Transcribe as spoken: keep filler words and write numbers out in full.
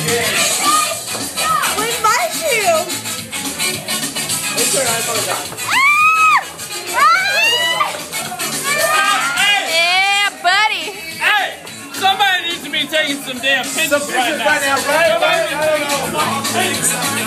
We miss you. Yeah, buddy. Hey, somebody needs to be taking some damn pictures Some pictures right now. right now, right? Right? I don't know.